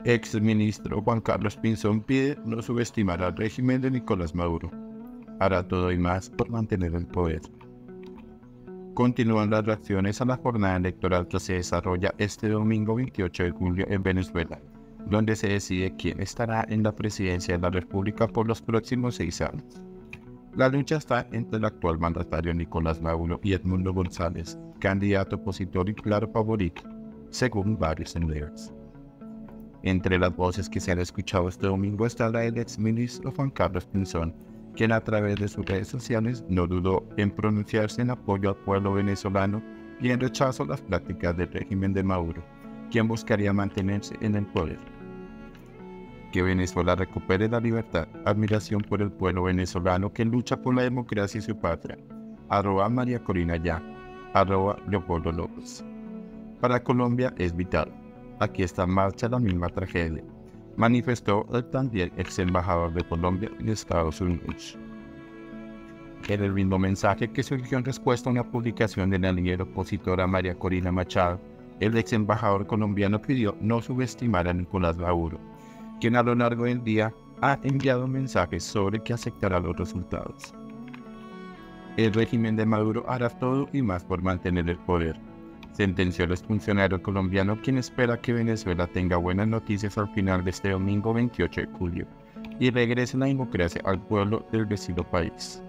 Ex ministro Juan Carlos Pinzón pide no subestimar al régimen de Nicolás Maduro. Hará todo y más por mantener el poder. Continúan las reacciones a la jornada electoral que se desarrolla este domingo 28 de julio en Venezuela, donde se decide quién estará en la presidencia de la República por los próximos 6 años. La lucha está entre el actual mandatario Nicolás Maduro y Edmundo González, candidato opositor y claro favorito, según varios sondeos. Entre las voces que se han escuchado este domingo está la del exministro Juan Carlos Pinzón, quien a través de sus redes sociales no dudó en pronunciarse en apoyo al pueblo venezolano y en rechazo a las prácticas del régimen de Maduro, quien buscaría mantenerse en el poder. Que Venezuela recupere la libertad, admiración por el pueblo venezolano que lucha por la democracia y su patria. @María Corina Ya, @Leopoldo López. Para Colombia es vital. Aquí está en marcha la misma tragedia, manifestó el también ex embajador de Colombia en Estados Unidos. En el mismo mensaje que surgió en respuesta a una publicación de la líder opositora María Corina Machado, el ex embajador colombiano pidió no subestimar a Nicolás Maduro, quien a lo largo del día ha enviado mensajes sobre que aceptará los resultados. El régimen de Maduro hará todo y más por mantener el poder, sentenció el exfuncionario colombiano, quien espera que Venezuela tenga buenas noticias al final de este domingo 28 de julio y regrese la democracia al pueblo del vecino país.